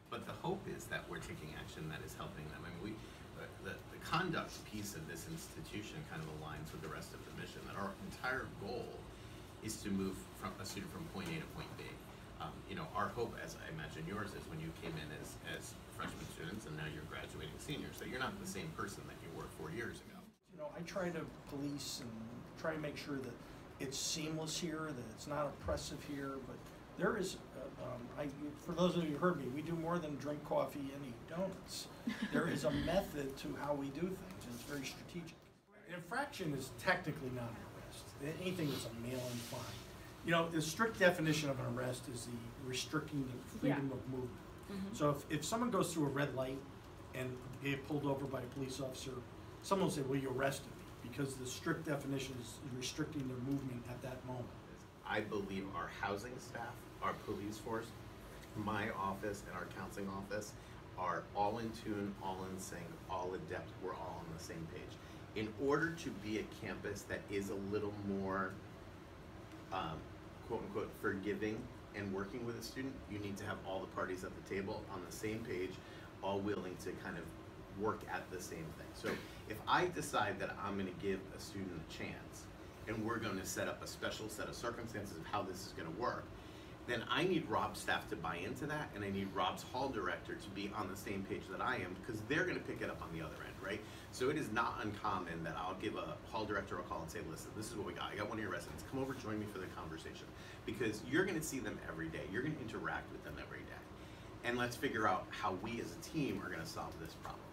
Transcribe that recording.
But the hope is that we're taking action that is helping them. I mean, the conduct piece of this institution kind of aligns with the rest of the mission, that our entire goal is to move from a student from point A to point B. Our hope, as I imagine yours, is when you came in as freshman students and now you're graduating seniors, that you're not the same person that you were 4 years ago. I try to police and try to make sure that it's seamless here, that it's not oppressive here, but there is, for those of you who heard me, we do more than drink coffee and eat donuts. There is a method to how we do things, and it's very strategic. An infraction is technically not an arrest. Anything that's a mail-in fine. The strict definition of an arrest is the restricting the freedom of movement. Mm-hmm. So if someone goes through a red light and they get pulled over by a police officer, someone will say, well, you arrested me, because the strict definition is restricting their movement at that moment. I believe our housing staff, our police force, my office, and our counseling office are all in tune, all in sync, all adept. We're all on the same page. In order to be a campus that is a little more, quote unquote, forgiving and working with a student, you need to have all the parties at the table on the same page, all willing to kind of work at the same thing. So if I decide that I'm going to give a student a chance, and we're going to set up a special set of circumstances of how this is going to work, then I need Rob's staff to buy into that, and I need Rob's hall director to be on the same page that I am, because they're going to pick it up on the other end, right? So it is not uncommon that I'll give a hall director a call and say, listen, this is what we got. I got one of your residents. Come over, join me for the conversation, because you're going to see them every day. You're going to interact with them every day. And let's figure out how we as a team are going to solve this problem.